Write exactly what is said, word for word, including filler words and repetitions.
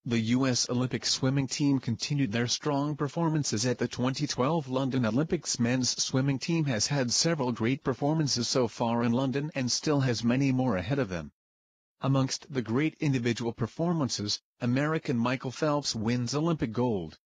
The U S Olympic swimming team continued their strong performances at the twenty twelve London Olympics. Men's swimming team has had several great performances so far in London and still has many more ahead of them. Amongst the great individual performances, American Michael Phelps wins Olympic gold.